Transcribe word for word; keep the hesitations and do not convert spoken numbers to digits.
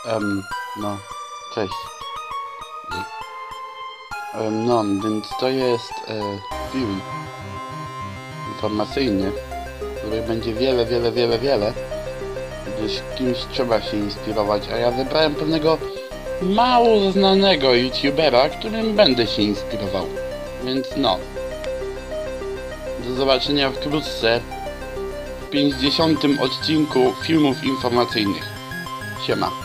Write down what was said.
Um, no, cześć. Um, no, więc to jest e, film informacyjny, który będzie wiele, wiele, wiele, wiele, gdyż kimś trzeba się inspirować, a ja wybrałem pewnego mało znanego youtubera, którym będę się inspirował. Więc no. Do zobaczenia wkrótce w pięćdziesiątym odcinku filmów informacyjnych. Siema.